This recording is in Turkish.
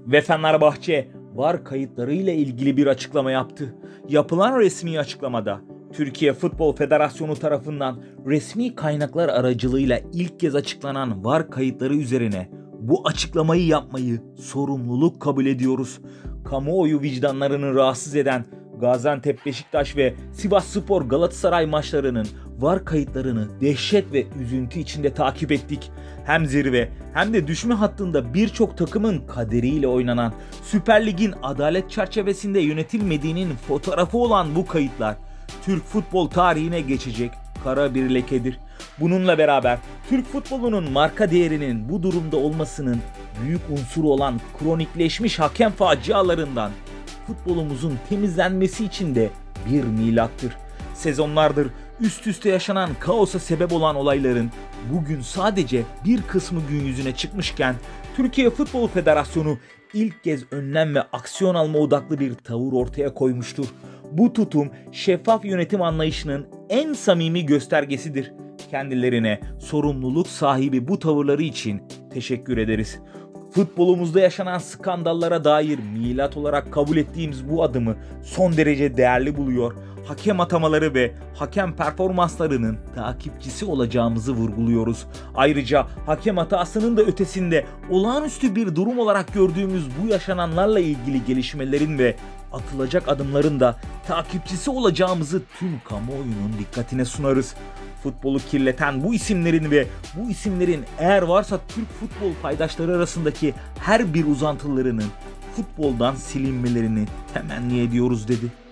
Ve Fenerbahçe VAR kayıtlarıyla ilgili bir açıklama yaptı. Yapılan resmi açıklamada Türkiye Futbol Federasyonu tarafından resmi kaynaklar aracılığıyla ilk kez açıklanan VAR kayıtları üzerine bu açıklamayı yapmayı sorumluluk kabul ediyoruz. Kamuoyu vicdanlarını rahatsız eden Gaziantep Beşiktaş ve Sivasspor Galatasaray maçlarının VAR kayıtlarını dehşet ve üzüntü içinde takip ettik. Hem zirve hem de düşme hattında birçok takımın kaderiyle oynanan Süper Lig'in adalet çerçevesinde yönetilmediğinin fotoğrafı olan bu kayıtlar Türk futbol tarihine geçecek kara bir lekedir. Bununla beraber Türk futbolunun marka değerinin bu durumda olmasının büyük unsuru olan kronikleşmiş hakem facialarından futbolumuzun temizlenmesi için de bir milattır. Sezonlardır üst üste yaşanan kaosa sebep olan olayların bugün sadece bir kısmı gün yüzüne çıkmışken Türkiye Futbol Federasyonu ilk kez önlem ve aksiyon alma odaklı bir tavır ortaya koymuştur. Bu tutum şeffaf yönetim anlayışının en samimi göstergesidir. Kendilerine sorumluluk sahibi bu tavırları için teşekkür ederiz. Futbolumuzda yaşanan skandallara dair milat olarak kabul ettiğimiz bu adımı son derece değerli buluyor. Hakem atamaları ve hakem performanslarının takipçisi olacağımızı vurguluyoruz. Ayrıca hakem hatasının da ötesinde olağanüstü bir durum olarak gördüğümüz bu yaşananlarla ilgili gelişmelerin ve atılacak adımların da takipçisi olacağımızı tüm kamuoyunun dikkatine sunarız. Futbolu kirleten bu isimlerin ve bu isimlerin eğer varsa Türk futbol paydaşları arasındaki her bir uzantılarının futboldan silinmelerini temenni ediyoruz dedi.